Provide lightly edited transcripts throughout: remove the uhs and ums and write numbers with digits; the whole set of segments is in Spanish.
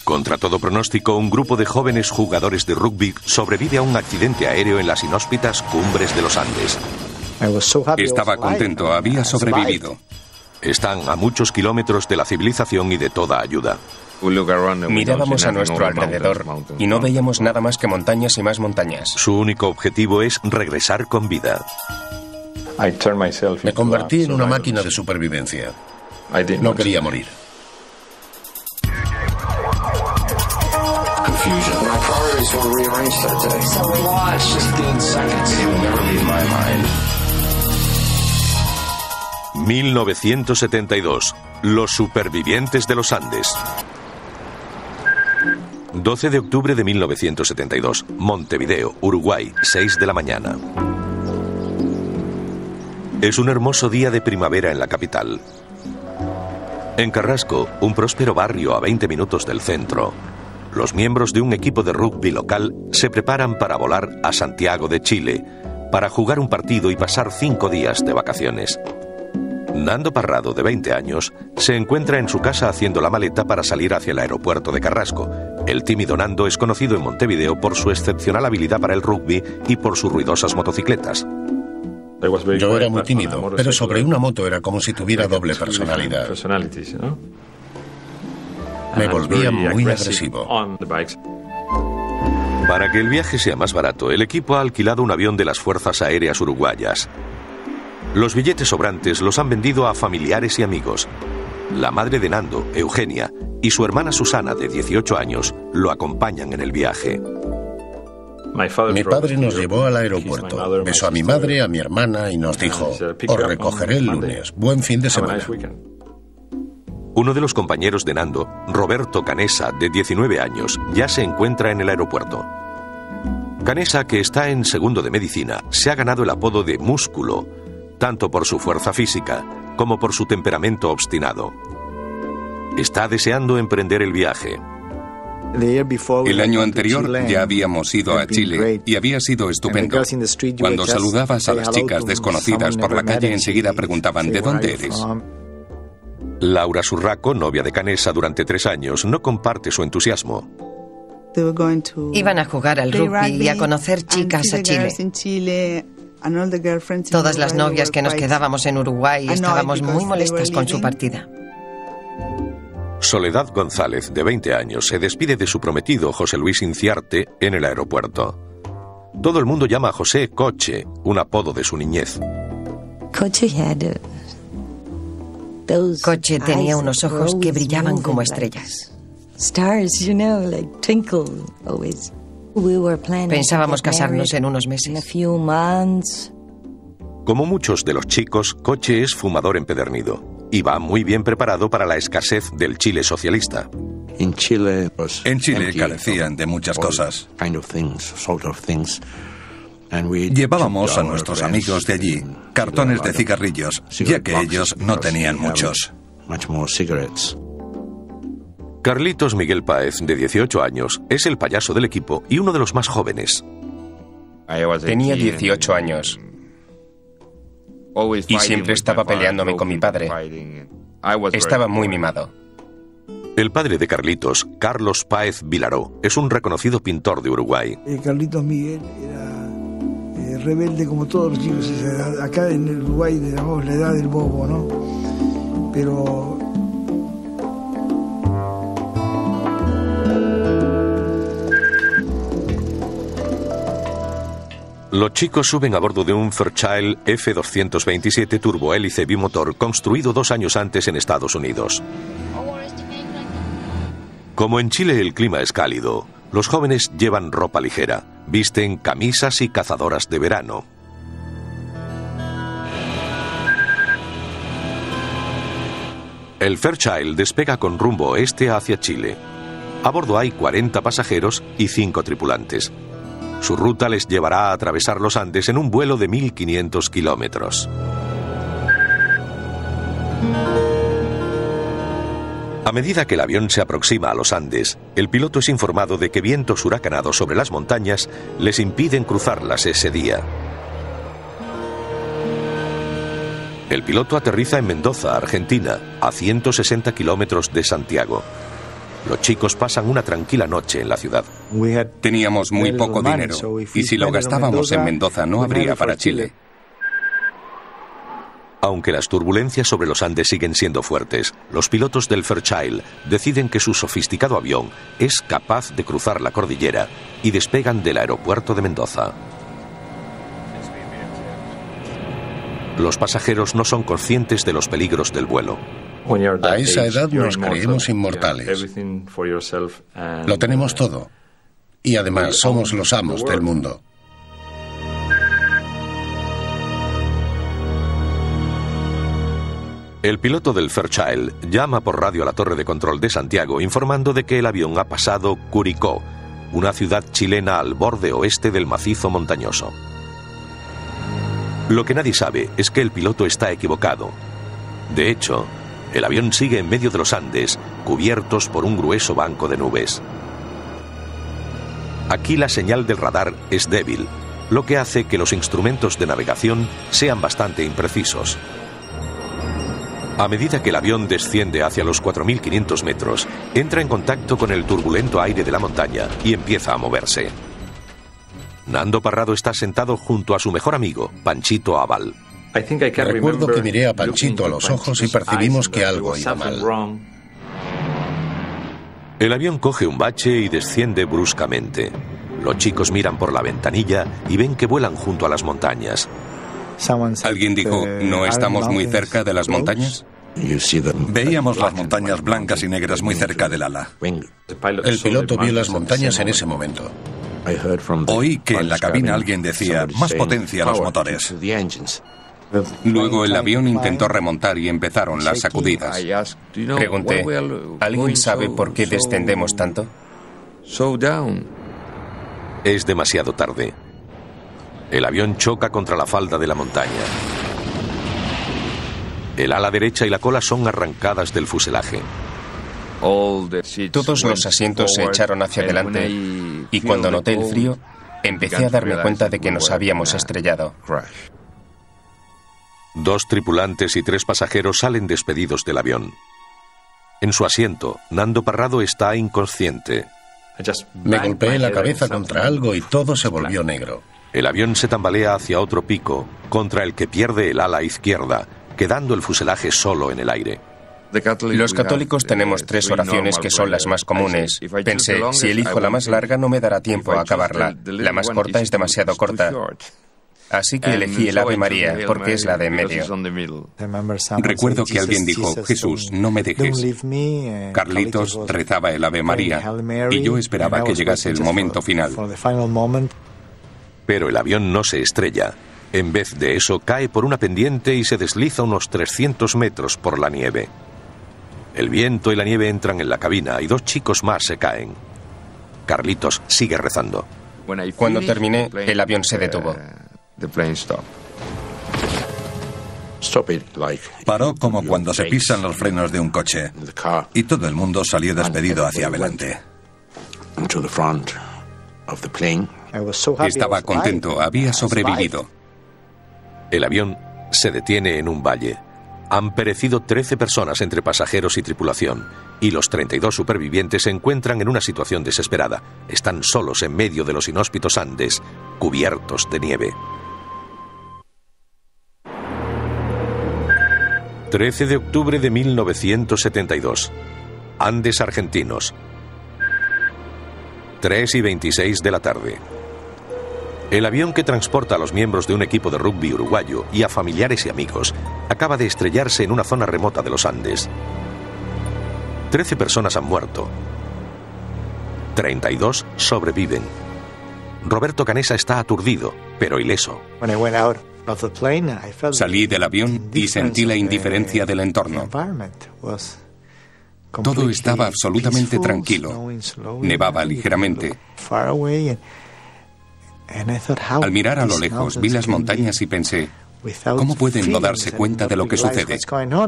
Contra todo pronóstico, un grupo de jóvenes jugadores de rugby sobrevive a un accidente aéreo en las inhóspitas cumbres de los Andes. Estaba contento, había sobrevivido. Están a muchos kilómetros de la civilización y de toda ayuda. Mirábamos a nuestro alrededor y no veíamos nada más que montañas y más montañas. Su único objetivo es regresar con vida. Me convertí en una máquina de supervivencia. No quería morir. My priorities were rearranged that day. So watch 15 seconds. It will never leave my mind. 1972. Los supervivientes de los Andes. 12 de octubre de 1972. Montevideo, Uruguay, 6 de la mañana. Es un hermoso día de primavera en la capital. En Carrasco, un próspero barrio a 20 minutos del centro, los miembros de un equipo de rugby local se preparan para volar a Santiago de Chile, para jugar un partido y pasar 5 días de vacaciones. Nando Parrado, de 20 años, se encuentra en su casa haciendo la maleta para salir hacia el aeropuerto de Carrasco. El tímido Nando es conocido en Montevideo por su excepcional habilidad para el rugby y por sus ruidosas motocicletas. Yo era muy tímido, pero sobre una moto era como si tuviera doble personalidad. Me volvía muy agresivo. Para que el viaje sea más barato, el equipo ha alquilado un avión de las Fuerzas Aéreas Uruguayas. Los billetes sobrantes los han vendido a familiares y amigos. La madre de Nando, Eugenia, y su hermana Susana, de 18 años, lo acompañan en el viaje. Mi padre nos llevó al aeropuerto, besó a mi madre, a mi hermana y nos dijo: os recogeré el lunes, buen fin de semana. Uno de los compañeros de Nando, Roberto Canesa, de 19 años, ya se encuentra en el aeropuerto. Canesa, que está en segundo de medicina, se ha ganado el apodo de Músculo, tanto por su fuerza física como por su temperamento obstinado. Está deseando emprender el viaje. El año anterior ya habíamos ido a Chile y había sido estupendo. Cuando saludabas a las chicas desconocidas por la calle, enseguida preguntaban: ¿de dónde eres? Laura Surraco, novia de Canesa durante 3 años, no comparte su entusiasmo. Iban a jugar al rugby y a conocer chicas a Chile. Todas las novias que nos quedábamos en Uruguay estábamos muy molestas con su partida. Soledad González, de 20 años, se despide de su prometido José Luis Inciarte en el aeropuerto. Todo el mundo llama a José Coche, un apodo de su niñez. Coche tenía unos ojos que brillaban como estrellas. Pensábamos casarnos en unos meses. Como muchos de los chicos, Coche es fumador empedernido y va muy bien preparado para la escasez del Chile socialista. En Chile carecían de muchas cosas. Llevábamos a nuestros amigos de allí cartones de cigarrillos, ya que ellos no tenían muchos. Carlitos Miguel Páez, de 18 años, es el payaso del equipo y uno de los más jóvenes. Tenía 18 años y siempre estaba peleándome con mi padre. Estaba muy mimado. El padre de Carlitos, Carlos Páez Vilaró, es un reconocido pintor de Uruguay. Carlitos Miguel era rebelde como todos los chicos de esa edad. Acá en el Uruguay tenemos la edad del bobo, ¿no? Pero los chicos suben a bordo de un Fairchild F-227 turbohélice bimotor construido 2 años antes en Estados Unidos. Como en Chile el clima es cálido, los jóvenes llevan ropa ligera, visten camisas y cazadoras de verano. El Fairchild despega con rumbo oeste hacia Chile. A bordo hay 40 pasajeros y 5 tripulantes. Su ruta les llevará a atravesar los Andes en un vuelo de 1.500 kilómetros. A medida que el avión se aproxima a los Andes, el piloto es informado de que vientos huracanados sobre las montañas les impiden cruzarlas ese día. El piloto aterriza en Mendoza, Argentina, a 160 kilómetros de Santiago. Los chicos pasan una tranquila noche en la ciudad. Teníamos muy poco dinero y si lo gastábamos en Mendoza no habría para Chile. Aunque las turbulencias sobre los Andes siguen siendo fuertes, los pilotos del Fairchild deciden que su sofisticado avión es capaz de cruzar la cordillera y despegan del aeropuerto de Mendoza. Los pasajeros no son conscientes de los peligros del vuelo. A esa edad nos creemos inmortales. Lo tenemos todo. Y además somos los amos del mundo. El piloto del Fairchild llama por radio a la torre de control de Santiago informando de que el avión ha pasado Curicó, una ciudad chilena al borde oeste del macizo montañoso. Lo que nadie sabe es que el piloto está equivocado. De hecho, el avión sigue en medio de los Andes, cubiertos por un grueso banco de nubes. Aquí la señal del radar es débil, lo que hace que los instrumentos de navegación sean bastante imprecisos. A medida que el avión desciende hacia los 4.500 metros, entra en contacto con el turbulento aire de la montaña y empieza a moverse. Nando Parrado está sentado junto a su mejor amigo, Panchito Aval. Recuerdo que miré a Panchito a los ojos y percibimos que algo iba mal. El avión coge un bache y desciende bruscamente. Los chicos miran por la ventanilla y ven que vuelan junto a las montañas. Alguien dijo, ¿no estamos muy cerca de las montañas? Veíamos las montañas blancas y negras muy cerca del ala. El piloto vio las montañas en ese momento. Oí que en la cabina alguien decía, más potencia a los motores. Luego el avión intentó remontar y empezaron las sacudidas. Pregunté, ¿alguien sabe por qué descendemos tanto? Es demasiado tarde. El avión choca contra la falda de la montaña. El ala derecha y la cola son arrancadas del fuselaje. Todos los asientos se echaron hacia adelante y cuando noté el frío, empecé a darme cuenta de que nos habíamos estrellado. 2 tripulantes y 3 pasajeros salen despedidos del avión. En su asiento, Nando Parrado está inconsciente. Me golpeé la cabeza contra algo y todo se volvió negro. El avión se tambalea hacia otro pico, contra el que pierde el ala izquierda, quedando el fuselaje solo en el aire. Los católicos tenemos 3 oraciones que son las más comunes. Pensé, si elijo la más larga no me dará tiempo a acabarla. La más corta es demasiado corta. Así que elegí el Ave María, porque es la de en medio. Recuerdo que alguien dijo, Jesús, no me dejes. Carlitos rezaba el Ave María y yo esperaba que llegase el momento final. Pero el avión no se estrella. En vez de eso, cae por una pendiente y se desliza unos 300 metros por la nieve. El viento y la nieve entran en la cabina y 2 chicos más se caen. Carlitos sigue rezando. Cuando terminé, el avión se detuvo. Paró como cuando se pisan los frenos de un coche y todo el mundo salió despedido hacia adelante. Estaba contento, había sobrevivido. El avión se detiene en un valle. Han perecido 13 personas entre pasajeros y tripulación, y los 32 supervivientes se encuentran en una situación desesperada. Están solos en medio de los inhóspitos Andes, cubiertos de nieve. 13 de octubre de 1972. Andes argentinos. 3:26 de la tarde. El avión que transporta a los miembros de un equipo de rugby uruguayo y a familiares y amigos acaba de estrellarse en una zona remota de los Andes. 13 personas han muerto. 32 sobreviven. Roberto Canessa está aturdido, pero ileso. Salí del avión y sentí la indiferencia del entorno. Todo estaba absolutamente tranquilo. Nevaba ligeramente. Al mirar a lo lejos, vi las montañas y pensé, ¿cómo pueden no darse cuenta de lo que sucede?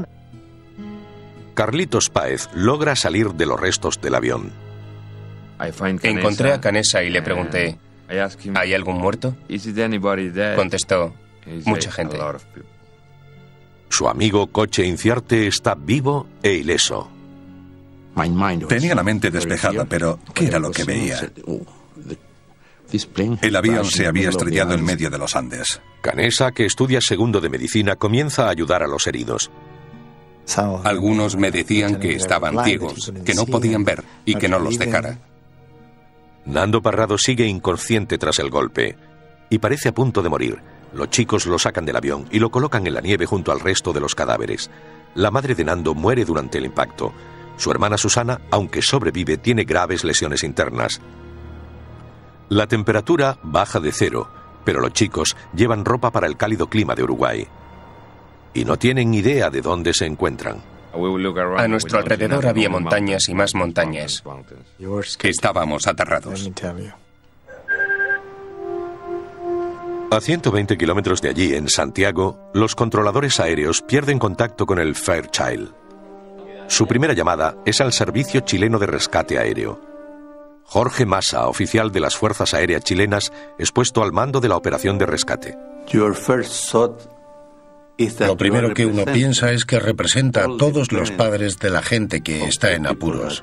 Carlitos Páez logra salir de los restos del avión. Encontré a Canessa y le pregunté, ¿hay algún muerto? Contestó, mucha gente. Su amigo Coche Inciarte está vivo e ileso. Tenía la mente despejada, pero ¿qué era lo que veía? El avión se había estrellado en medio de los Andes. Canessa, que estudia segundo de medicina, comienza a ayudar a los heridos. Algunos me decían que estaban ciegos, que no podían ver y que no los dejara. Nando Parrado sigue inconsciente tras el golpe y parece a punto de morir. Los chicos lo sacan del avión y lo colocan en la nieve junto al resto de los cadáveres. La madre de Nando muere durante el impacto. Su hermana Susana, aunque sobrevive, tiene graves lesiones internas. La temperatura baja de 0, pero los chicos llevan ropa para el cálido clima de Uruguay. Y no tienen idea de dónde se encuentran. A nuestro alrededor había montañas y más montañas. Estábamos aterrados. A 120 kilómetros de allí, en Santiago, los controladores aéreos pierden contacto con el Fairchild. Su primera llamada es al Servicio Chileno de Rescate Aéreo. Jorge Massa, oficial de las Fuerzas Aéreas Chilenas, es puesto al mando de la operación de rescate. Lo primero que uno piensa es que representa a todos los padres de la gente que está en apuros.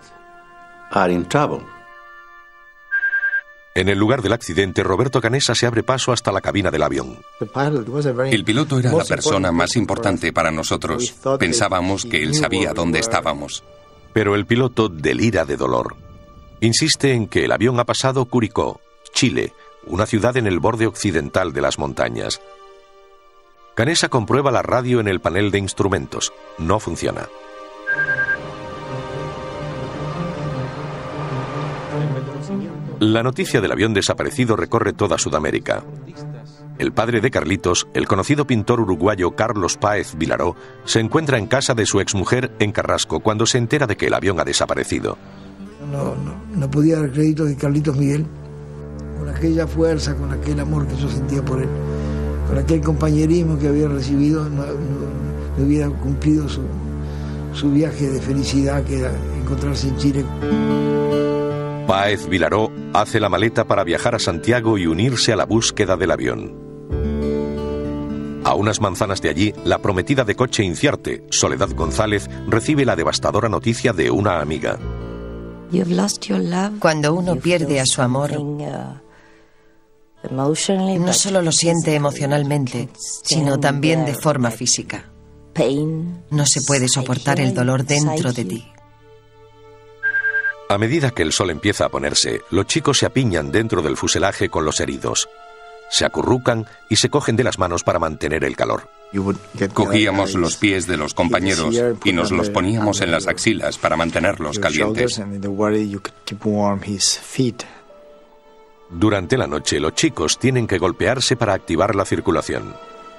En el lugar del accidente, Roberto Canessa se abre paso hasta la cabina del avión. El piloto era la persona más importante para nosotros. Pensábamos que él sabía dónde estábamos. Pero el piloto delira de dolor. Insiste en que el avión ha pasado Curicó, Chile, una ciudad en el borde occidental de las montañas. Canessa comprueba la radio en el panel de instrumentos. No funciona. La noticia del avión desaparecido recorre toda Sudamérica. El padre de Carlitos, el conocido pintor uruguayo Carlos Páez Vilaró, se encuentra en casa de su exmujer en Carrasco cuando se entera de que el avión ha desaparecido. No podía dar crédito de Carlitos Miguel, con aquella fuerza, con aquel amor que yo sentía por él, con aquel compañerismo que había recibido, no hubiera cumplido su viaje de felicidad, que era encontrarse en Chile. Páez Vilaró hace la maleta para viajar a Santiago y unirse a la búsqueda del avión. A unas manzanas de allí, la prometida de Coche Inciarte, Soledad González, recibe la devastadora noticia de una amiga. Cuando uno pierde a su amor, no solo lo siente emocionalmente, sino también de forma física. No se puede soportar el dolor dentro de ti. A medida que el sol empieza a ponerse, los chicos se apiñan dentro del fuselaje con los heridos. Se acurrucan y se cogen de las manos para mantener el calor. Cogíamos los pies de los compañeros y nos los poníamos en las axilas para mantenerlos calientes. Durante la noche, los chicos tienen que golpearse para activar la circulación.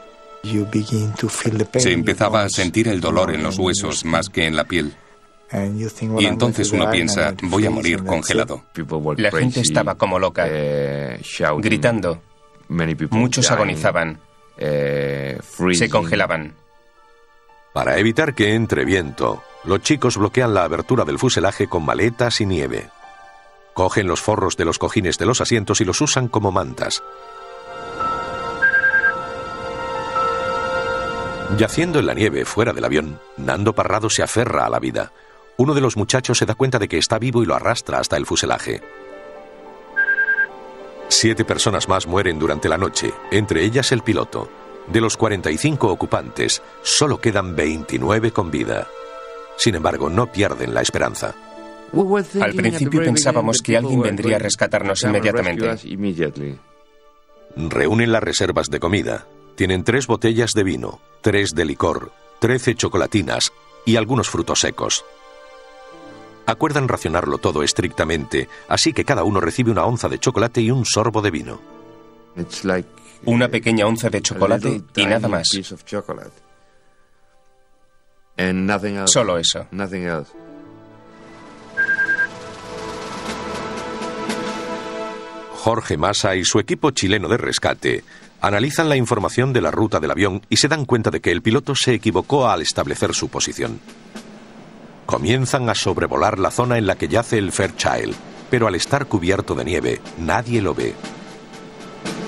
Se empezaba a sentir el dolor en los huesos más que en la piel. Y entonces uno piensa, voy a morir congelado. La gente estaba como loca, gritando. Muchos agonizaban, se congelaban. Para evitar que entre viento, los chicos bloquean la abertura del fuselaje con maletas y nieve. Cogen los forros de los cojines de los asientos y los usan como mantas. Yaciendo en la nieve fuera del avión, Nando Parrado se aferra a la vida. Uno de los muchachos se da cuenta de que está vivo y lo arrastra hasta el fuselaje. 7 personas más mueren durante la noche, entre ellas el piloto. De los 45 ocupantes, solo quedan 29 con vida. Sin embargo, no pierden la esperanza. Al principio pensábamos que alguien vendría a rescatarnos inmediatamente. Reúnen las reservas de comida. Tienen 3 botellas de vino, 3 de licor, 13 chocolatinas y algunos frutos secos. Acuerdan racionarlo todo estrictamente, así que cada uno recibe una onza de chocolate y un sorbo de vino. Una pequeña onza de chocolate y nada más. Solo eso. Jorge Massa y su equipo chileno de rescate analizan la información de la ruta del avión y se dan cuenta de que el piloto se equivocó al establecer su posición. Comienzan a sobrevolar la zona en la que yace el Fairchild, pero al estar cubierto de nieve, nadie lo ve.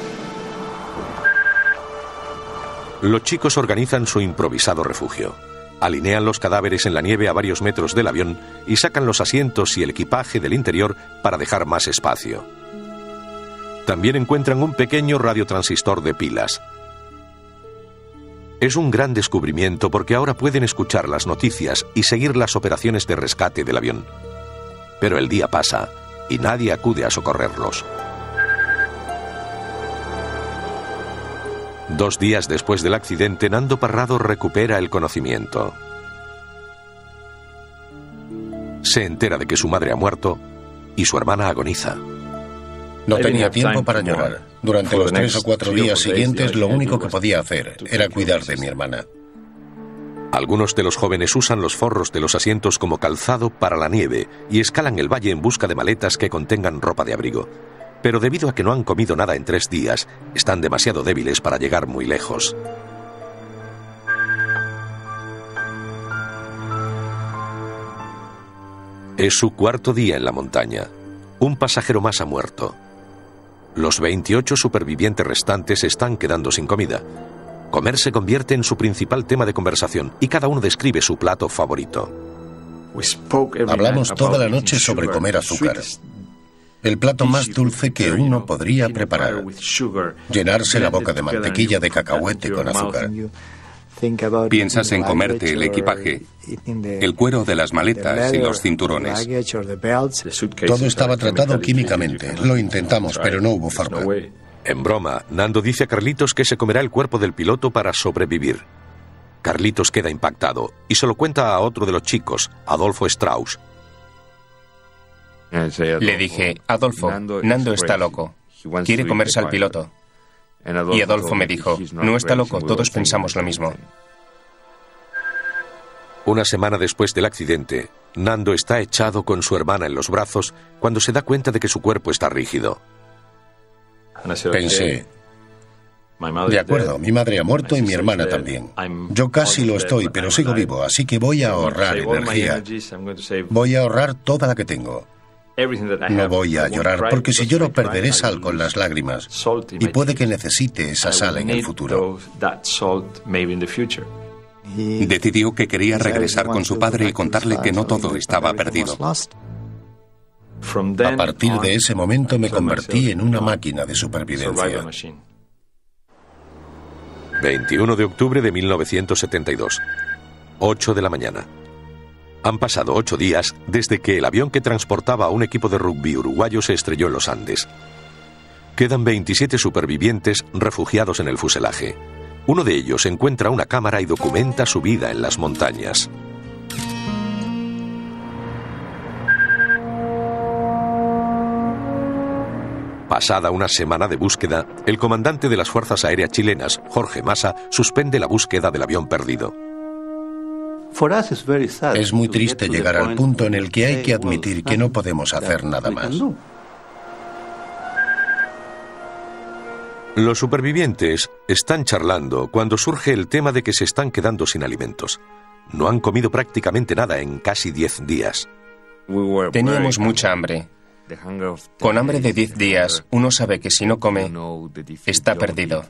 Los chicos organizan su improvisado refugio. Alinean los cadáveres en la nieve a varios metros del avión y sacan los asientos y el equipaje del interior para dejar más espacio. También encuentran un pequeño radiotransistor de pilas. Es un gran descubrimiento porque ahora pueden escuchar las noticias y seguir las operaciones de rescate del avión. Pero el día pasa y nadie acude a socorrerlos. 2 días después del accidente, Nando Parrado recupera el conocimiento. Se entera de que su madre ha muerto y su hermana agoniza. No tenía tiempo para llorar. Durante los 3 o 4 días siguientes, lo único que podía hacer era cuidar de mi hermana. Algunos de los jóvenes usan los forros de los asientos como calzado para la nieve y escalan el valle en busca de maletas que contengan ropa de abrigo. Pero debido a que no han comido nada en 3 días, están demasiado débiles para llegar muy lejos. Es su 4.º día en la montaña. Un pasajero más ha muerto. Los 28 supervivientes restantes están quedando sin comida. Comer se convierte en su principal tema de conversación y cada uno describe su plato favorito. Hablamos toda la noche sobre comer azúcar. El plato más dulce que uno podría preparar. Llenarse la boca de mantequilla de cacahuete con azúcar. Piensas en comerte el equipaje, el cuero de las maletas y los cinturones. Todo estaba tratado químicamente. Lo intentamos, pero no hubo forma. En broma, Nando dice a Carlitos que se comerá el cuerpo del piloto para sobrevivir. Carlitos queda impactado y se lo cuenta a otro de los chicos, Adolfo Strauss. Le dije, Adolfo, Nando está loco. Quiere comerse al piloto. Y Adolfo me dijo, no está loco, todos pensamos lo mismo. Una semana después del accidente, Nando está echado con su hermana en los brazos cuando se da cuenta de que su cuerpo está rígido. Pensé, de acuerdo, mi madre ha muerto y mi hermana también. Yo casi lo estoy, pero sigo vivo, así que voy a ahorrar energía. Voy a ahorrar toda la que tengo. No voy a llorar, porque si lloro perderé sal con las lágrimas y puede que necesite esa sal en el futuro. Decidió que quería regresar con su padre y contarle que no todo estaba perdido. A partir de ese momento me convertí en una máquina de supervivencia. 21 de octubre de 1972, 8 de la mañana. Han pasado 8 días desde que el avión que transportaba a un equipo de rugby uruguayo se estrelló en los Andes. Quedan 27 supervivientes refugiados en el fuselaje. Uno de ellos encuentra una cámara y documenta su vida en las montañas. Pasada una semana de búsqueda, el comandante de las Fuerzas Aéreas Chilenas, Jorge Massa, suspende la búsqueda del avión perdido. Es muy triste llegar al punto en el que hay que admitir que no podemos hacer nada más. Los supervivientes están charlando cuando surge el tema de que se están quedando sin alimentos. No han comido prácticamente nada en casi 10 días. Teníamos mucha hambre. Con hambre de 10 días, uno sabe que si no come, está perdido.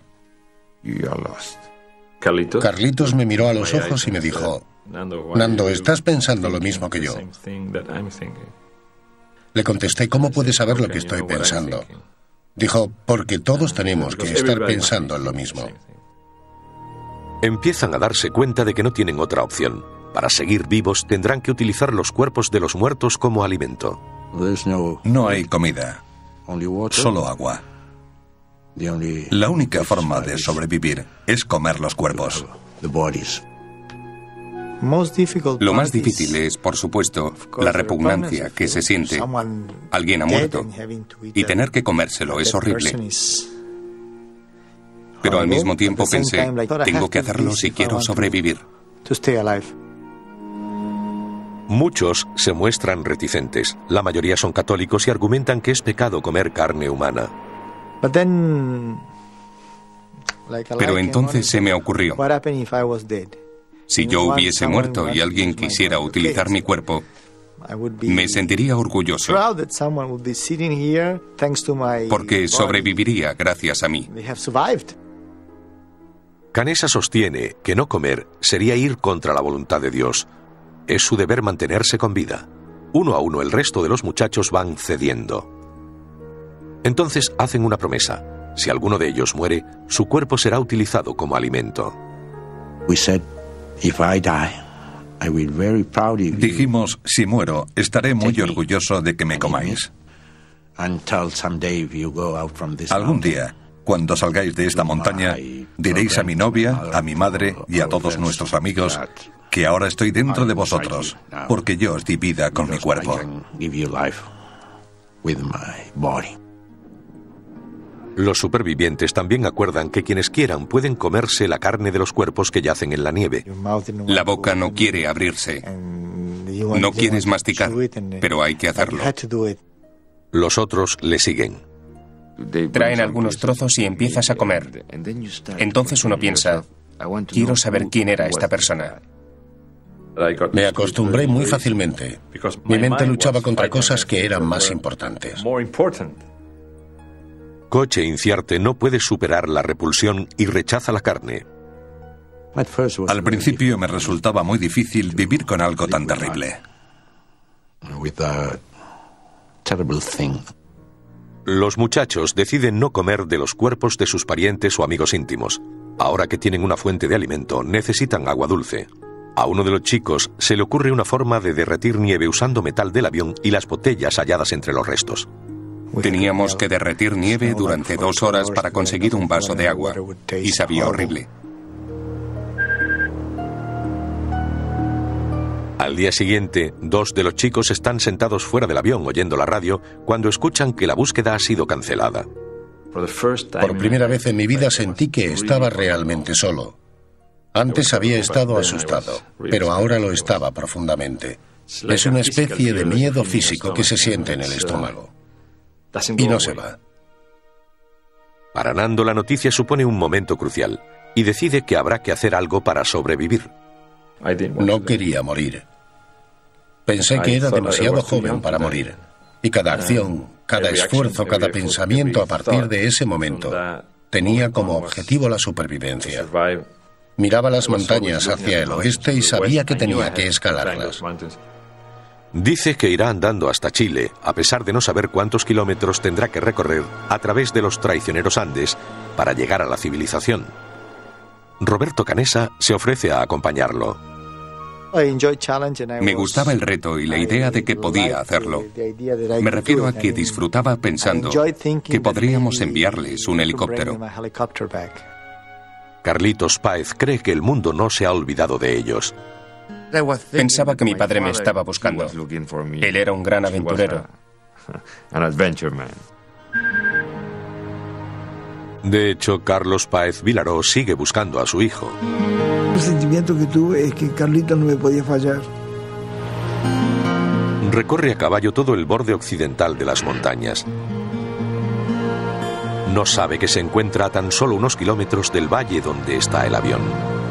Carlitos me miró a los ojos y me dijo, Nando, ¿estás pensando lo mismo que yo? Le contesté, ¿cómo puedes saber lo que estoy pensando? Dijo, porque todos tenemos que estar pensando en lo mismo. Empiezan a darse cuenta de que no tienen otra opción. Para seguir vivos tendrán que utilizar los cuerpos de los muertos como alimento. No hay comida, solo agua. La única forma de sobrevivir es comer los cuerpos. Lo más difícil es, por supuesto, la repugnancia que se siente. Alguien ha muerto y tener que comérselo es horrible. Pero al mismo tiempo pensé, tengo que hacerlo si quiero sobrevivir. Muchos se muestran reticentes. La mayoría son católicos y argumentan que es pecado comer carne humana. Pero entonces se me ocurrió, si yo hubiese muerto y alguien quisiera utilizar mi cuerpo, me sentiría orgulloso, porque sobreviviría gracias a mí. Canessa sostiene que no comer sería ir contra la voluntad de Dios. Es su deber mantenerse con vida. Uno a uno el resto de los muchachos van cediendo. Entonces hacen una promesa. Si alguno de ellos muere, su cuerpo será utilizado como alimento. Dijimos, si muero, estaré muy orgulloso de que me comáis. Algún día, cuando salgáis de esta montaña, diréis a mi novia, a mi madre y a todos nuestros amigos que ahora estoy dentro de vosotros, porque yo os di vida con mi cuerpo. Los supervivientes también acuerdan que quienes quieran pueden comerse la carne de los cuerpos que yacen en la nieve. La boca no quiere abrirse. No quieres masticar, pero hay que hacerlo. Los otros le siguen. Traen algunos trozos y empiezas a comer. Entonces uno piensa, quiero saber quién era esta persona. Me acostumbré muy fácilmente. Mi mente luchaba contra cosas que eran más importantes. Coche Inciarte no puede superar la repulsión y rechaza la carne. Al principio me resultaba muy difícil vivir con algo tan terrible. Los muchachos deciden no comer de los cuerpos de sus parientes o amigos íntimos. Ahora que tienen una fuente de alimento, necesitan agua dulce. A uno de los chicos se le ocurre una forma de derretir nieve usando metal del avión y las botellas halladas entre los restos. Teníamos que derretir nieve durante 2 horas para conseguir un vaso de agua, y sabía horrible. Al día siguiente, 2 de los chicos están sentados fuera del avión oyendo la radio cuando escuchan que la búsqueda ha sido cancelada. Por primera vez en mi vida sentí que estaba realmente solo. Antes había estado asustado, pero ahora lo estaba profundamente. Es una especie de miedo físico que se siente en el estómago. Y no se va. Para Nando la noticia supone un momento crucial y decide que habrá que hacer algo para sobrevivir. No quería morir. Pensé que era demasiado joven para morir. Y cada acción, cada esfuerzo, cada pensamiento a partir de ese momento tenía como objetivo la supervivencia. Miraba las montañas hacia el oeste y sabía que tenía que escalarlas. Dice que irá andando hasta Chile, a pesar de no saber cuántos kilómetros tendrá que recorrer a través de los traicioneros Andes para llegar a la civilización. Roberto Canessa se ofrece a acompañarlo. Me gustaba el reto y la idea de que podía hacerlo. Me refiero a que disfrutaba pensando que podríamos enviarles un helicóptero. Carlitos Páez cree que el mundo no se ha olvidado de ellos. Pensaba que mi padre me estaba buscando. Él era un gran aventurero. De hecho, Carlos Páez Vilaró sigue buscando a su hijo. El sentimiento que tuve es que Carlitos no me podía fallar. Recorre a caballo todo el borde occidental de las montañas. No sabe que se encuentra a tan solo unos kilómetros del valle donde está el avión.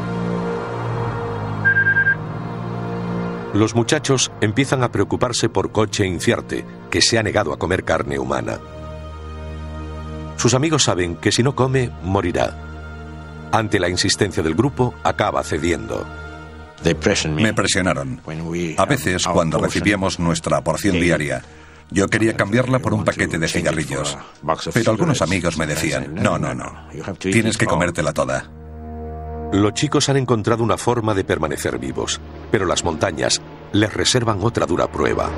Los muchachos empiezan a preocuparse por Coche Inciarte, que se ha negado a comer carne humana. Sus amigos saben que si no come, morirá. Ante la insistencia del grupo, acaba cediendo. Me presionaron. A veces, cuando recibíamos nuestra porción diaria, yo quería cambiarla por un paquete de cigarrillos. Pero algunos amigos me decían, no, tienes que comértela toda. Los chicos han encontrado una forma de permanecer vivos, pero las montañas les reservan otra dura prueba.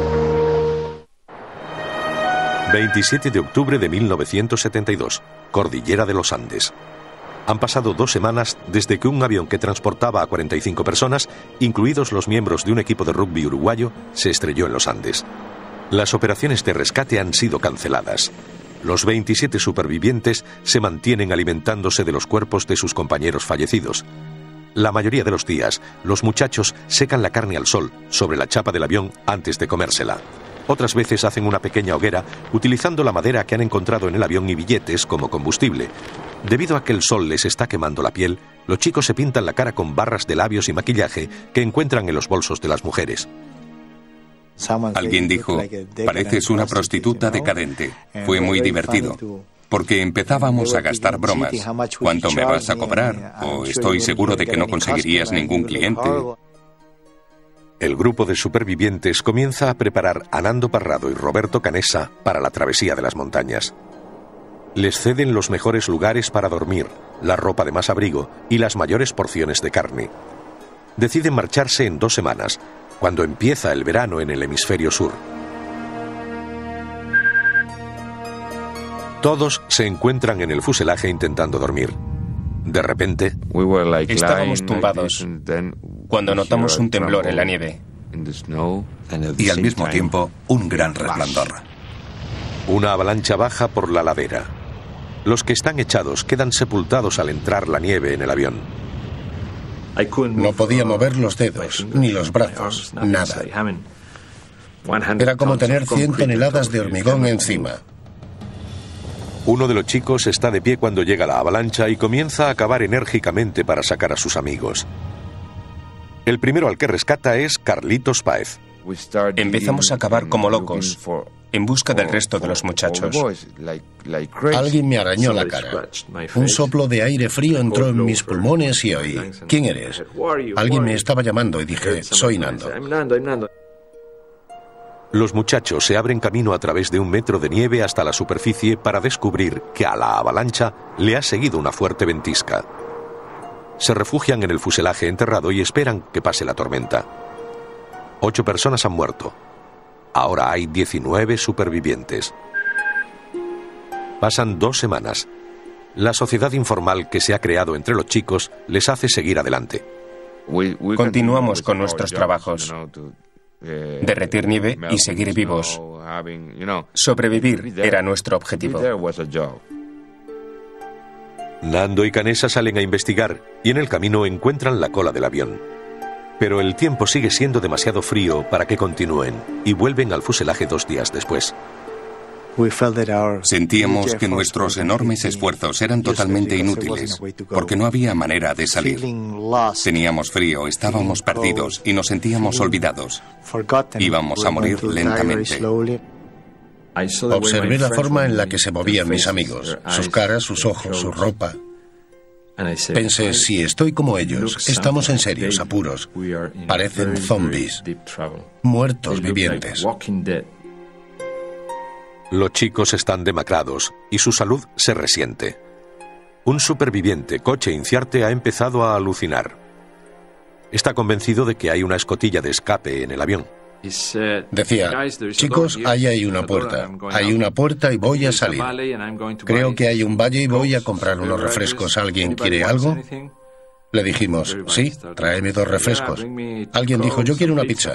27 de octubre de 1972, Cordillera de los Andes. Han pasado 2 semanas desde que un avión que transportaba a 45 personas, incluidos los miembros de un equipo de rugby uruguayo, se estrelló en los Andes. Las operaciones de rescate han sido canceladas. Los 27 supervivientes se mantienen alimentándose de los cuerpos de sus compañeros fallecidos. La mayoría de los días, los muchachos secan la carne al sol sobre la chapa del avión antes de comérsela. Otras veces hacen una pequeña hoguera utilizando la madera que han encontrado en el avión y billetes como combustible. Debido a que el sol les está quemando la piel, los chicos se pintan la cara con barras de labios y maquillaje que encuentran en los bolsos de las mujeres. Alguien dijo, pareces una prostituta decadente. Fue muy divertido. porque empezábamos a gastar bromas. ¿Cuánto me vas a cobrar? O estoy seguro de que no conseguirías ningún cliente. El grupo de supervivientes comienza a preparar a Nando Parrado y Roberto Canessa para la travesía de las montañas. Les ceden los mejores lugares para dormir, la ropa de más abrigo y las mayores porciones de carne. Deciden marcharse en 2 semanas, cuando empieza el verano en el hemisferio sur. Todos se encuentran en el fuselaje intentando dormir. De repente, estábamos tumbados cuando notamos un temblor en la nieve. Y al mismo tiempo, un gran resplandor. Una avalancha baja por la ladera. Los que están echados quedan sepultados al entrar la nieve en el avión. No podía mover los dedos, ni los brazos, nada. Era como tener 100 toneladas de hormigón encima. Uno de los chicos está de pie cuando llega la avalancha y comienza a cavar enérgicamente para sacar a sus amigos. El primero al que rescata es Carlitos Páez. Empezamos a cavar como locos, en busca del resto de los muchachos. Alguien me arañó la cara. Un soplo de aire frío entró en mis pulmones y oí: ¿quién eres? Alguien me estaba llamando y dije: soy Nando. Los muchachos se abren camino a través de 1 metro de nieve hasta la superficie para descubrir que a la avalancha le ha seguido una fuerte ventisca. Se refugian en el fuselaje enterrado y esperan que pase la tormenta. 8 personas han muerto. Ahora hay 19 supervivientes. Pasan 2 semanas. La sociedad informal que se ha creado entre los chicos les hace seguir adelante. Continuamos con nuestros trabajos. Derretir nieve y seguir vivos. Sobrevivir era nuestro objetivo. Nando y Canessa salen a investigar y en el camino encuentran la cola del avión. Pero el tiempo sigue siendo demasiado frío para que continúen y vuelven al fuselaje 2 días después. Sentíamos que nuestros enormes esfuerzos eran totalmente inútiles, porque no había manera de salir. Teníamos frío, estábamos perdidos y nos sentíamos olvidados. Íbamos a morir lentamente. Observé la forma en la que se movían mis amigos, sus caras, sus ojos, su ropa. Pensé, si estoy como ellos, estamos en serios apuros. Parecen zombies, muertos vivientes. Los chicos están demacrados y su salud se resiente. Un superviviente, Coche Inciarte, ha empezado a alucinar. Está convencido de que hay una escotilla de escape en el avión. Decía: chicos, ahí hay una puerta. Hay una puerta y voy a salir. Creo que hay un valle y voy a comprar unos refrescos. ¿Alguien quiere algo? Le dijimos: sí, tráeme 2 refrescos. Alguien dijo: yo quiero una pizza.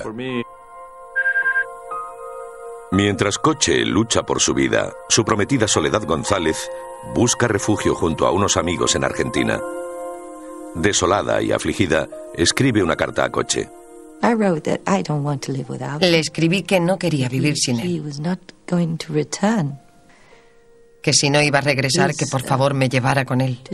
Mientras Coche lucha por su vida, su prometida Soledad González busca refugio junto a unos amigos en Argentina. Desolada y afligida, escribe una carta a Coche. Le escribí que no quería vivir sin él. Que si no iba a regresar, que por favor me llevara con él.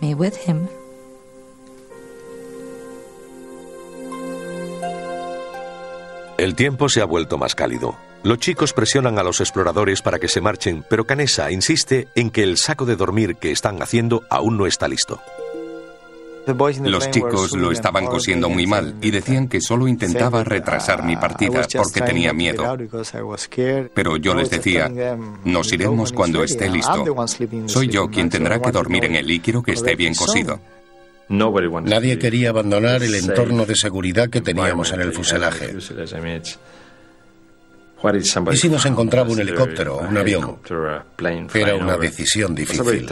El tiempo se ha vuelto más cálido. Los chicos presionan a los exploradores para que se marchen, pero Canessa insiste en que el saco de dormir que están haciendo aún no está listo. Los chicos lo estaban cosiendo muy mal y decían que solo intentaba retrasar mi partida porque tenía miedo. Pero yo les decía: nos iremos cuando esté listo. Soy yo quien tendrá que dormir en él y quiero que esté bien cosido. Nadie quería abandonar el entorno de seguridad que teníamos en el fuselaje. ¿Y si nos encontraba un helicóptero o un avión? Era una decisión difícil.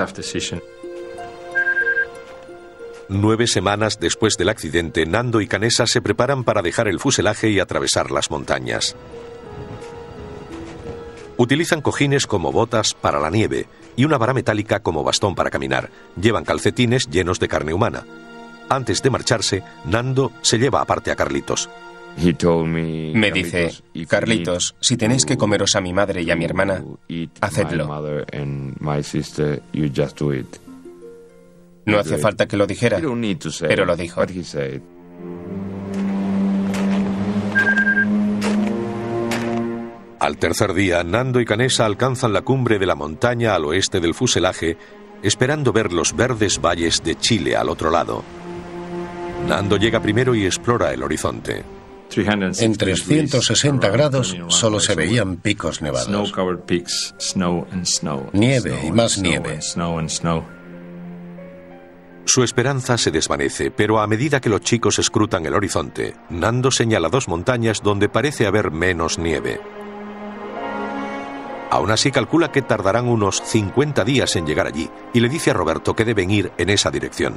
9 semanas después del accidente, Nando y Canessa se preparan para dejar el fuselaje y atravesar las montañas. Utilizan cojines como botas para la nieve y una vara metálica como bastón para caminar. Llevan calcetines llenos de carne humana. Antes de marcharse, Nando se lleva aparte a Carlitos. Me dice: Carlitos, si tenéis que comeros a mi madre y a mi hermana, hacedlo. No hace falta que lo dijera, pero lo dijo. Al tercer día, Nando y Canessa alcanzan la cumbre de la montaña al oeste del fuselaje, esperando ver los verdes valles de Chile al otro lado. Nando llega primero y explora el horizonte. En 360 grados solo se veían picos nevados. Nieve y más nieve. Su esperanza se desvanece, pero a medida que los chicos escrutan el horizonte, Nando señala 2 montañas donde parece haber menos nieve. Aún así calcula que tardarán unos 50 días en llegar allí y le dice a Roberto que deben ir en esa dirección.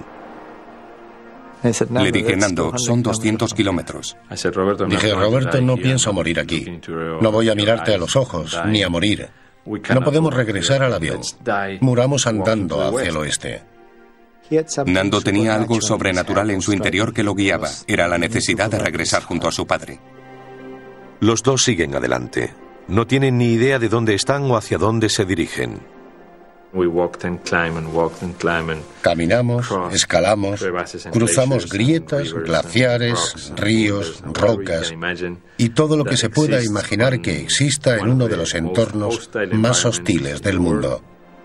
Le dije, Nando, son 200 kilómetros. Dije, Roberto, no pienso morir aquí. No voy a mirarte a los ojos, ni a morir. No podemos regresar al avión. Muramos andando hacia el oeste. Nando tenía algo sobrenatural en su interior que lo guiaba. Era la necesidad de regresar junto a su padre. Los dos siguen adelante. No tienen ni idea de dónde están o hacia dónde se dirigen. Caminamos, escalamos, cruzamos grietas, glaciares, ríos, rocas y todo lo que se pueda imaginar que exista en uno de los entornos más hostiles del mundo.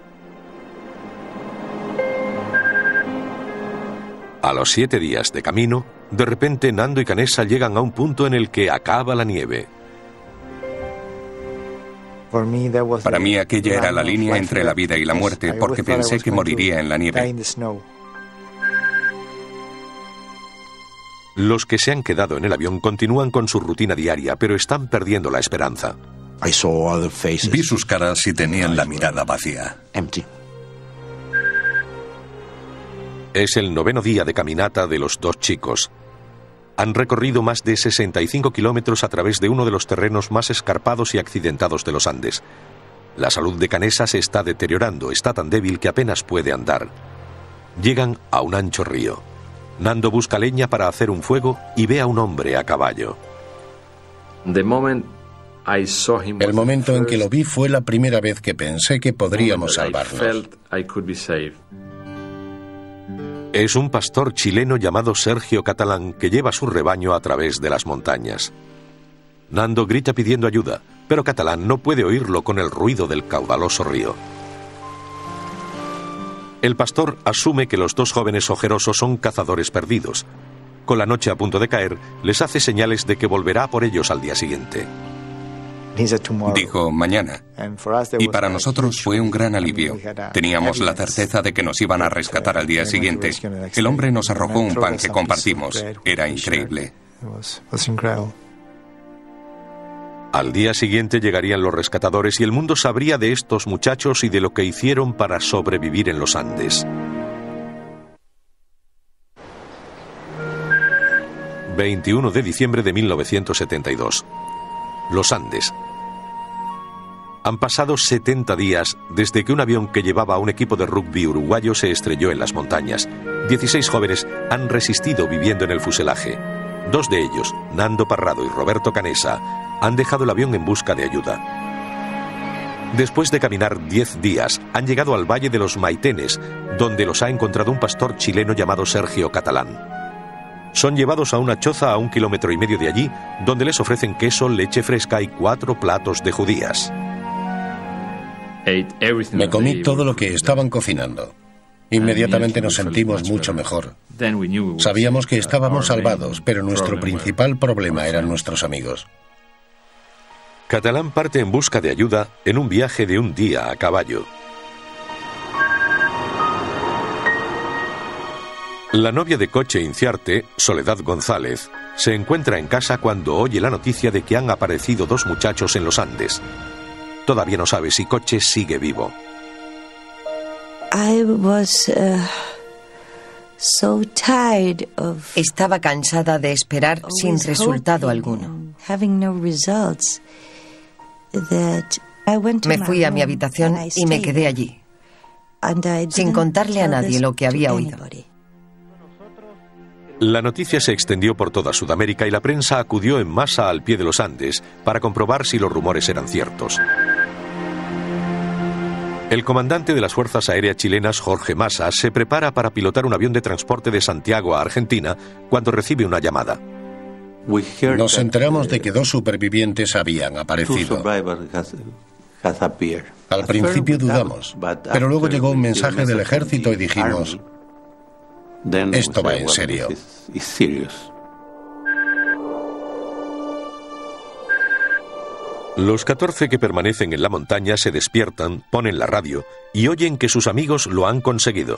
A los 7 días de camino, de repente Nando y Canessa llegan a un punto en el que acaba la nieve. Para mí aquella era la línea entre la vida y la muerte, porque pensé que moriría en la nieve. Los que se han quedado en el avión continúan con su rutina diaria, pero están perdiendo la esperanza. Vi sus caras y tenían la mirada vacía. Es el 9º día de caminata de los 2 chicos. Han recorrido más de 65 kilómetros a través de uno de los terrenos más escarpados y accidentados de los Andes. La salud de Canessa se está deteriorando, está tan débil que apenas puede andar. Llegan a un ancho río. Nando busca leña para hacer un fuego y ve a un hombre a caballo. El momento en que lo vi fue la primera vez que pensé que podríamos salvarnos. Es un pastor chileno llamado Sergio Catalán que lleva su rebaño a través de las montañas. Nando grita pidiendo ayuda, pero Catalán no puede oírlo con el ruido del caudaloso río. El pastor asume que los 2 jóvenes ojerosos son cazadores perdidos. Con la noche a punto de caer, les hace señales de que volverá por ellos al día siguiente. Dijo, mañana. Y para nosotros fue un gran alivio. Teníamos la certeza de que nos iban a rescatar al día siguiente. El hombre nos arrojó un pan que compartimos. Era increíble. Al día siguiente llegarían los rescatadores y el mundo sabría de estos muchachos y de lo que hicieron para sobrevivir en los Andes. 21 de diciembre de 1972. Los Andes. Han pasado 70 días desde que un avión que llevaba a un equipo de rugby uruguayo se estrelló en las montañas. 16 jóvenes han resistido viviendo en el fuselaje. 2 de ellos, Nando Parrado y Roberto Canessa, han dejado el avión en busca de ayuda. Después de caminar 10 días, han llegado al Valle de los Maitenes, donde los ha encontrado un pastor chileno llamado Sergio Catalán. Son llevados a una choza a 1,5 kilómetros de allí, donde les ofrecen queso, leche fresca y 4 platos de judías. Me comí todo lo que estaban cocinando. Inmediatamente nos sentimos mucho mejor. Sabíamos que estábamos salvados, pero nuestro principal problema eran nuestros amigos. Catalán parte en busca de ayuda en un viaje de un día a caballo. La novia de Coche Inciarte, Soledad González, se encuentra en casa cuando oye la noticia de que han aparecido 2 muchachos en los Andes. Todavía no sabe si Coche sigue vivo. Estaba cansada de esperar sin resultado alguno. Me fui a mi habitación y me quedé allí, sin contarle a nadie lo que había oído. La noticia se extendió por toda Sudamérica y la prensa acudió en masa al pie de los Andes para comprobar si los rumores eran ciertos. El comandante de las Fuerzas Aéreas Chilenas, Jorge Massa, se prepara para pilotar un avión de transporte de Santiago a Argentina cuando recibe una llamada. Nos enteramos de que 2 supervivientes habían aparecido. Al principio dudamos, pero luego llegó un mensaje del ejército y dijimos, esto va en serio. Los 14 que permanecen en la montaña se despiertan, ponen la radio y oyen que sus amigos lo han conseguido.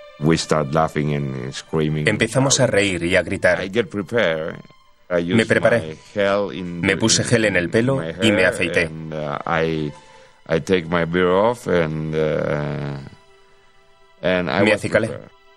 Empezamos a reír y a gritar. Me preparé. Me puse gel en el pelo y me afeité. Me acicalé.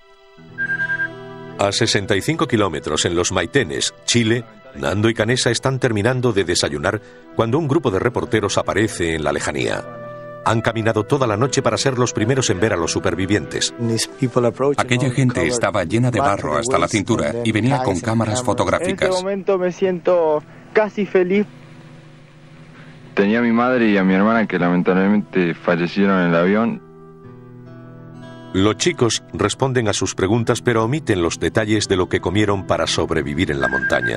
A 65 kilómetros en los Maitenes, Chile, Nando y Canessa están terminando de desayunar cuando un grupo de reporteros aparece en la lejanía. Han caminado toda la noche para ser los primeros en ver a los supervivientes. Aquella gente estaba llena de barro hasta la cintura y venía con cámaras fotográficas. En este momento me siento casi feliz. Tenía a mi madre y a mi hermana que lamentablemente fallecieron en el avión. Los chicos responden a sus preguntas, pero omiten los detalles de lo que comieron para sobrevivir en la montaña.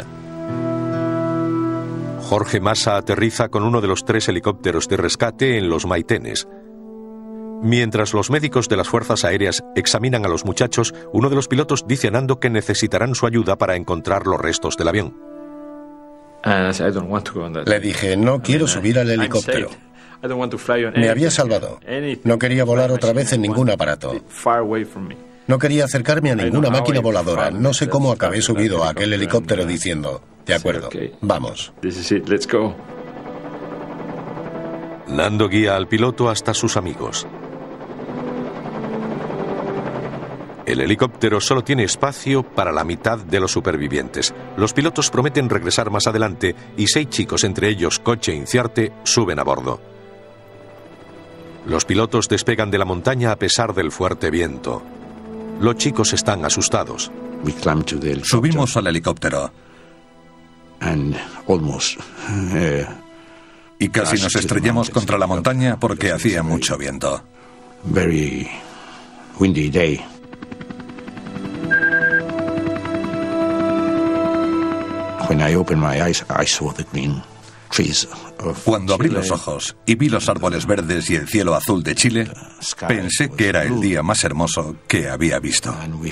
Jorge Massa aterriza con uno de los 3 helicópteros de rescate en los Maitenes. Mientras los médicos de las fuerzas aéreas examinan a los muchachos, uno de los pilotos dice a Nando que necesitarán su ayuda para encontrar los restos del avión. Le dije, no quiero subir al helicóptero. Me había salvado. No quería volar otra vez en ningún aparato. No quería acercarme a ninguna máquina voladora. No sé cómo acabé subido a aquel helicóptero diciendo, de acuerdo, vamos. Nando guía al piloto hasta sus amigos. El helicóptero solo tiene espacio para la mitad de los supervivientes. Los pilotos prometen regresar más adelante y 6 chicos, entre ellos Coche e Inciarte, suben a bordo. Los pilotos despegan de la montaña a pesar del fuerte viento. Los chicos están asustados. Subimos al helicóptero. Y casi nos estrellamos contra la montaña porque hacía mucho viento. Cuando abrí los ojos y vi los árboles verdes y el cielo azul de Chile, pensé que era el día más hermoso que había visto.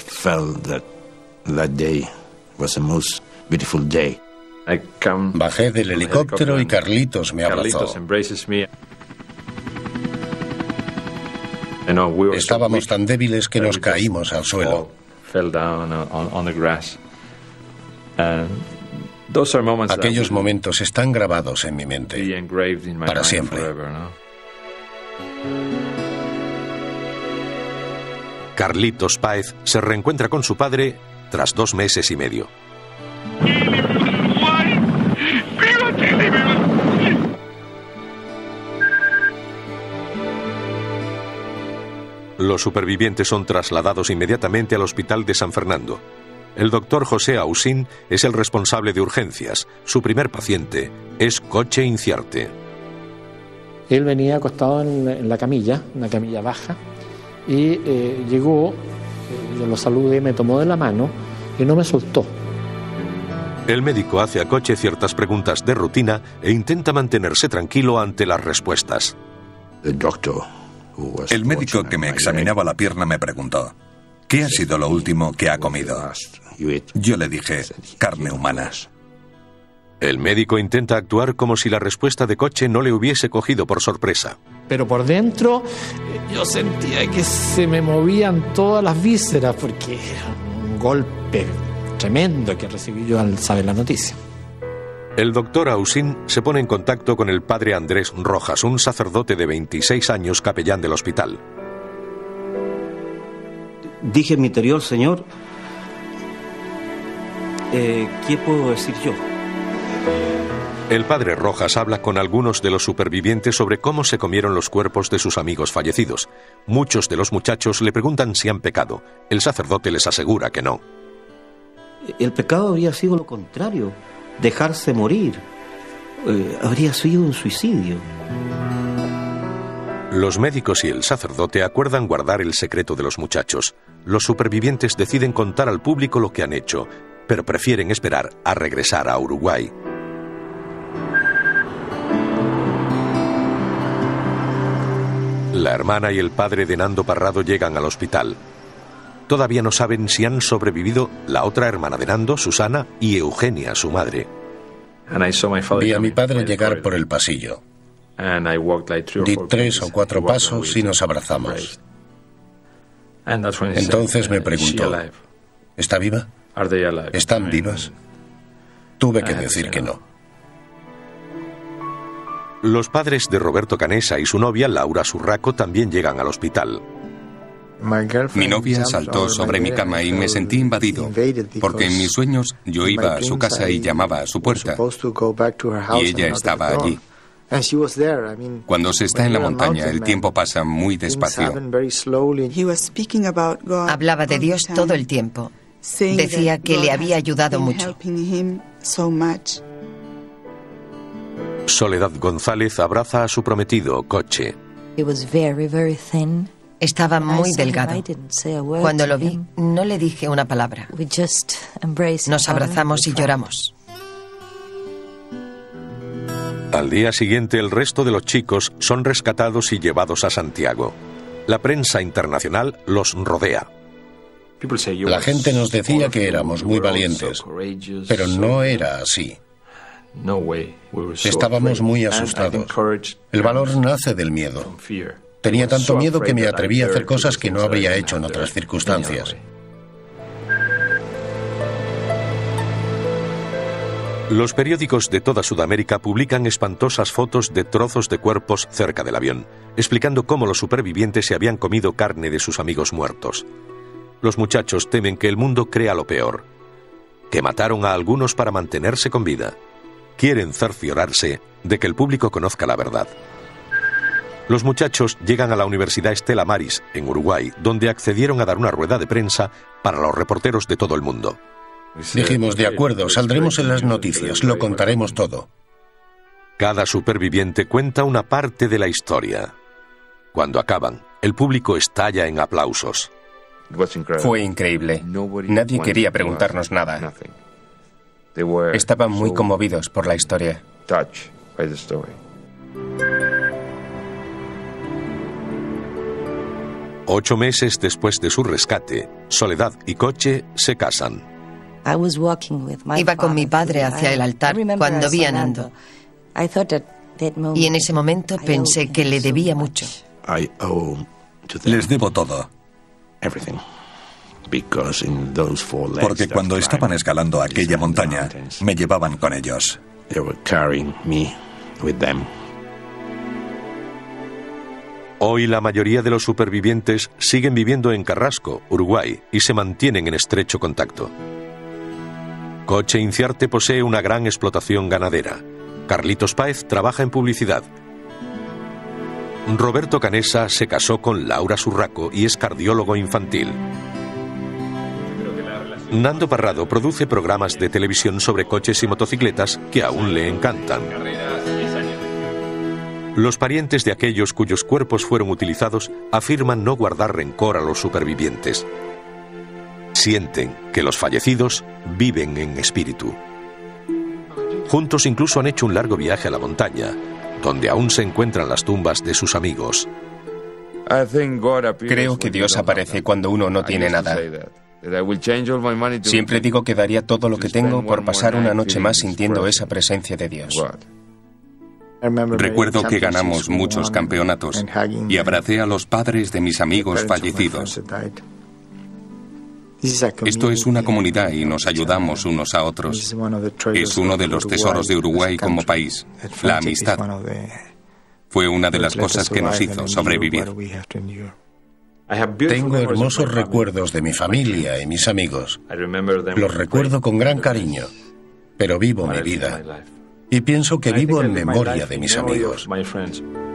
Bajé del helicóptero y Carlitos me abrazó. Estábamos tan débiles que nos caímos al suelo. Aquellos momentos están grabados en mi mente para siempre. Carlitos Páez se reencuentra con su padre tras 2 meses y medio. Los supervivientes son trasladados inmediatamente al hospital de San Fernando. El doctor José Ausín es el responsable de urgencias. Su primer paciente es Coche Inciarte. Él venía acostado en la camilla, una camilla baja, y llegó, yo lo saludé, me tomó de la mano y no me soltó. El médico hace a Coche ciertas preguntas de rutina e intenta mantenerse tranquilo ante las respuestas. El médico que me examinaba la pierna me preguntó, ¿qué ha sido lo último que ha comido? Yo le dije, carne humana. El médico intenta actuar como si la respuesta de Coche no le hubiese cogido por sorpresa. Pero por dentro yo sentía que se me movían todas las vísceras porque era un golpe tremendo que recibí yo al saber la noticia. El doctor Ausín se pone en contacto con el padre Andrés Rojas, un sacerdote de 26 años capellán del hospital. Dije en mi interior, Señor, ¿qué puedo decir yo? El padre Rojas habla con algunos de los supervivientes sobre cómo se comieron los cuerpos de sus amigos fallecidos. Muchos de los muchachos le preguntan si han pecado. El sacerdote les asegura que no. El pecado habría sido lo contrario, dejarse morir. Habría sido un suicidio. Los médicos y el sacerdote acuerdan guardar el secreto de los muchachos. Los supervivientes deciden contar al público lo que han hecho. pero prefieren esperar a regresar a Uruguay. La hermana y el padre de Nando Parrado llegan al hospital. Todavía no saben si han sobrevivido la otra hermana de Nando, Susana, y Eugenia, su madre. Vi a mi padre llegar por el pasillo. Di 3 o 4 pasos y nos abrazamos. Entonces me preguntó, ¿está viva? ¿Están vivas? Tuve que decir que no. Los padres de Roberto Canessa y su novia, Laura Surraco, también llegan al hospital. Mi novia saltó sobre mi cama y me sentí invadido, porque en mis sueños yo iba a su casa y llamaba a su puerta, y ella estaba allí. Cuando se está en la montaña, el tiempo pasa muy despacio. Hablaba de Dios todo el tiempo. Decía que le había ayudado mucho. Soledad González abraza a su prometido, Coche. Estaba muy delgado. Cuando lo vi, no le dije una palabra. Nos abrazamos y lloramos. Al día siguiente, el resto de los chicos son rescatados y llevados a Santiago. La prensa internacional los rodea. La gente nos decía que éramos muy valientes, pero no era así. Estábamos muy asustados. El valor nace del miedo. Tenía tanto miedo que me atreví a hacer cosas que no habría hecho en otras circunstancias. Los periódicos de toda Sudamérica publican espantosas fotos de trozos de cuerpos cerca del avión, explicando cómo los supervivientes se habían comido carne de sus amigos muertos. Los muchachos temen que el mundo crea lo peor, que mataron a algunos para mantenerse con vida. Quieren cerciorarse de que el público conozca la verdad. Los muchachos llegan a la Universidad Estela Maris, en Uruguay, donde accedieron a dar una rueda de prensa para los reporteros de todo el mundo. Dijimos, de acuerdo, saldremos en las noticias, lo contaremos todo. Cada superviviente cuenta una parte de la historia. Cuando acaban, el público estalla en aplausos. Fue increíble. Nadie quería preguntarnos nada. Estaban muy conmovidos por la historia. 8 meses después de su rescate, Soledad y Coche se casan. Iba con mi padre hacia el altar cuando vi a Nando. Y en ese momento pensé que le debía mucho. Les debo todo. Porque cuando estaban escalando aquella montaña, me llevaban con ellos. Hoy la mayoría de los supervivientes siguen viviendo en Carrasco, Uruguay, y se mantienen en estrecho contacto. Coche Inciarte posee una gran explotación ganadera. Carlitos Páez trabaja en publicidad. Roberto Canessa se casó con Laura Surraco y es cardiólogo infantil. Nando Parrado produce programas de televisión sobre coches y motocicletas que aún le encantan. Los parientes de aquellos cuyos cuerpos fueron utilizados afirman no guardar rencor a los supervivientes. Sienten que los fallecidos viven en espíritu. Juntos incluso han hecho un largo viaje a la montaña, donde aún se encuentran las tumbas de sus amigos. Creo que Dios aparece cuando uno no tiene nada. Siempre digo que daría todo lo que tengo por pasar una noche más sintiendo esa presencia de Dios. Recuerdo que ganamos muchos campeonatos y abracé a los padres de mis amigos fallecidos. Esto es una comunidad y nos ayudamos unos a otros. Es uno de los tesoros de Uruguay como país, la amistad. Fue una de las cosas que nos hizo sobrevivir. Tengo hermosos recuerdos de mi familia y mis amigos. Los recuerdo con gran cariño, pero vivo mi vida. Y pienso que vivo en memoria de mis amigos.